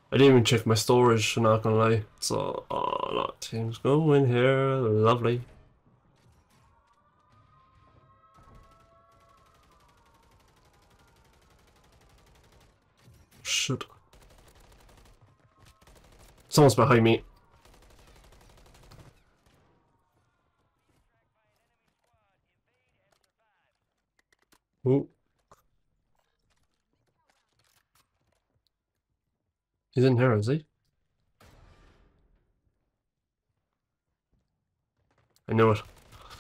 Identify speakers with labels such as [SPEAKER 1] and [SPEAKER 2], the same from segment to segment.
[SPEAKER 1] I didn't even check my storage, I'm not gonna lie. So, oh, lot teams go in here. Lovely. Shit. Someone's behind me. Ooh. He's in here, is he? I knew it.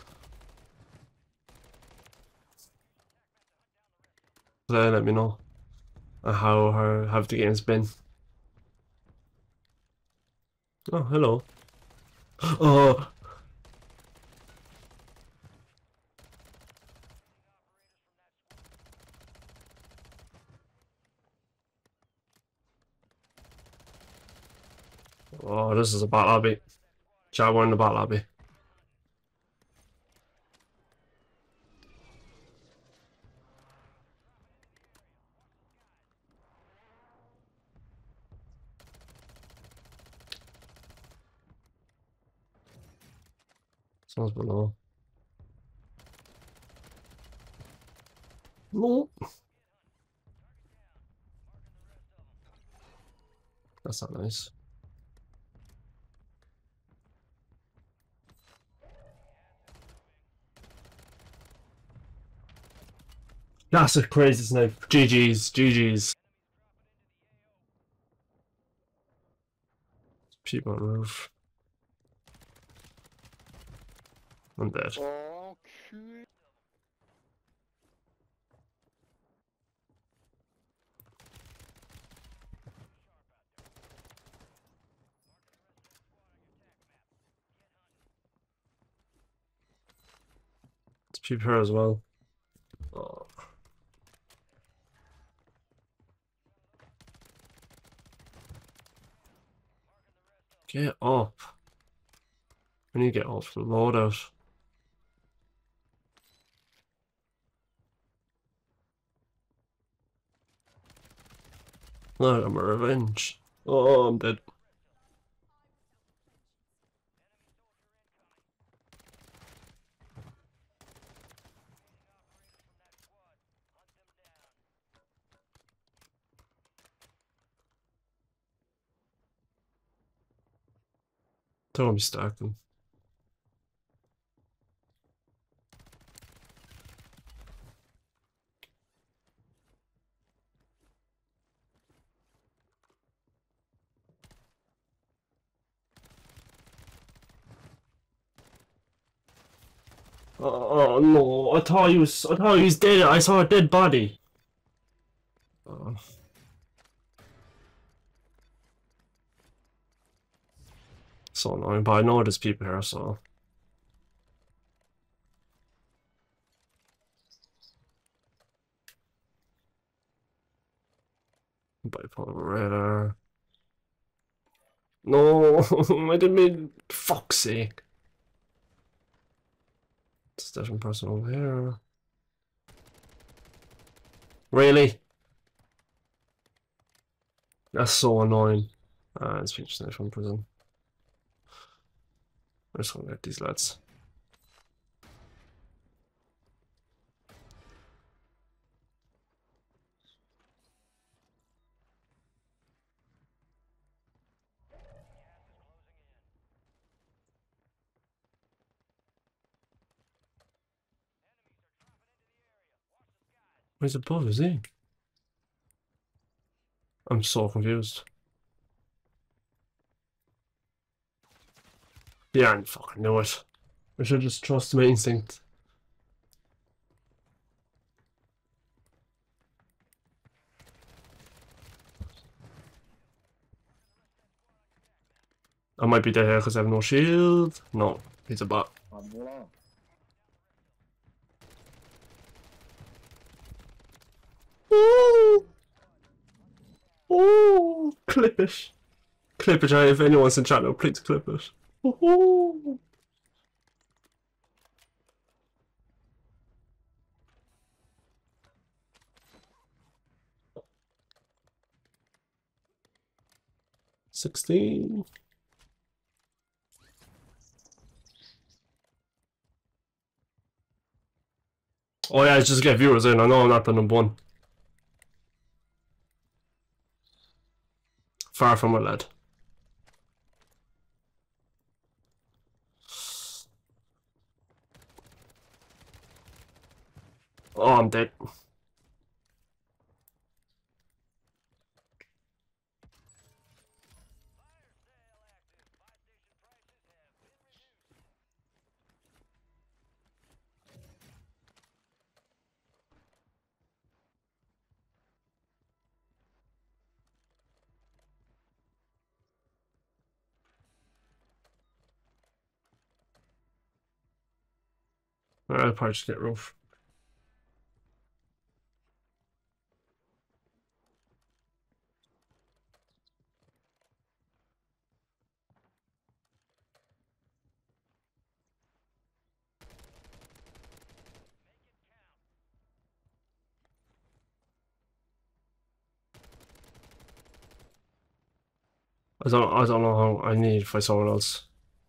[SPEAKER 1] Let me know how have the games been. Oh, hello. Oh, oh, this is a bot lobby. Chat, we're in the bot lobby. Someone's below. No, that's not nice. That's a crazy snipe. GG's, GG's. People on the roof. I'm dead. It's people here as well. Oh. Get up. We need to get off the loadout. No, I got my revenge. Oh, I'm dead. Don't be stacking. Oh no, I thought he was dead. I saw a dead body. Oh. So annoying, but I know there's people here, so. Bipolar radar. No, I didn't mean. Fuck's sake. It's a different person over here. Really? That's so annoying. It's featured from prison. I'm just gonna get these lads. Where's above, is he? I'm so confused. Yeah, I fucking knew it. I should just trust my instinct. I might be dead here because I have no shield. No, he's a bot. Ooh, ooh, clip it. Clip it, if anyone's in chat now, please clip it. Ooh. 16. Oh yeah, just get viewers in. I know I'm not the number one. Far from it, lad. Oh, I'm dead. I'll probably just get roof. I don't know how I need to find someone else.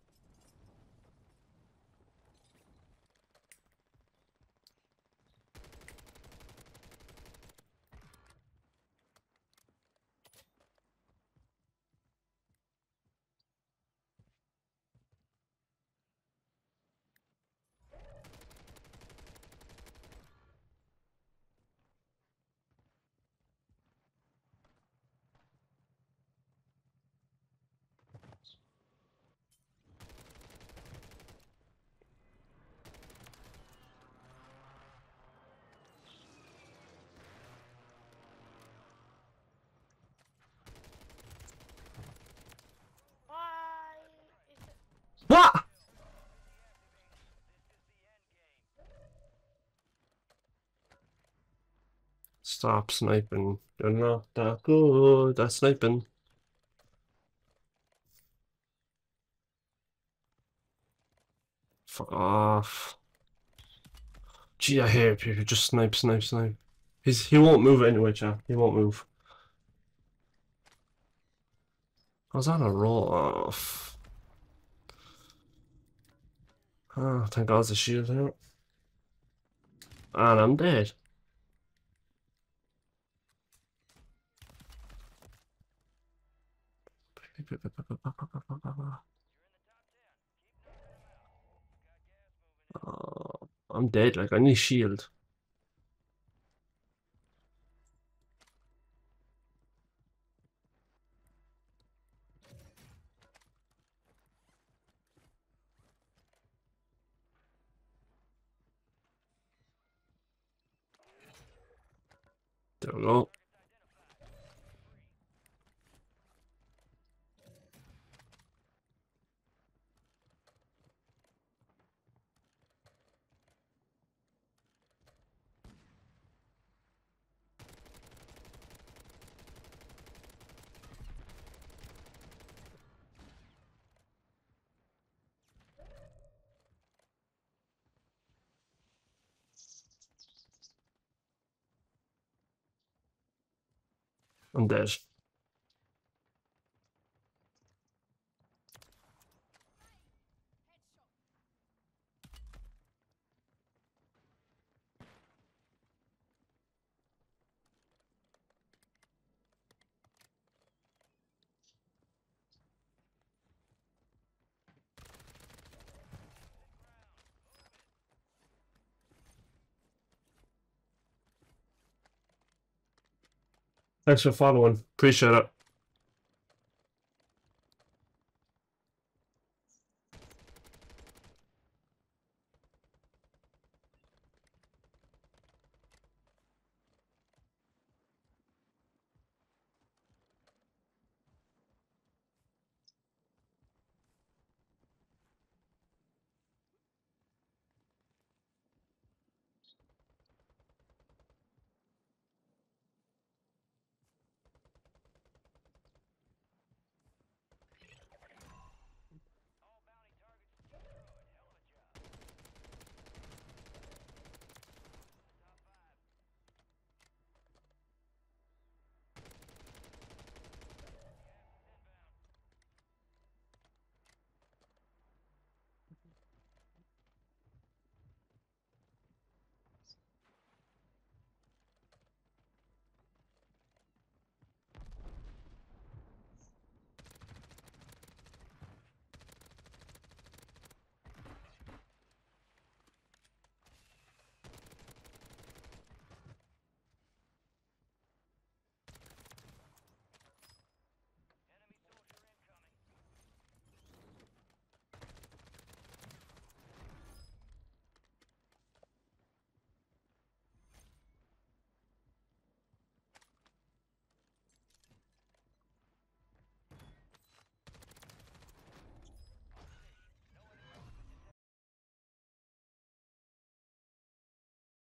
[SPEAKER 1] What? Stop sniping. You're not that good at sniping. Fuck off. Gee, I hate people just snipe. He won't move anyway, chat. He won't move. I was on a roll off. Oh, thank God the shield here. And I'm dead. I'm dead, like I need shield. There we go. I'm dead. Thanks for following. Appreciate it.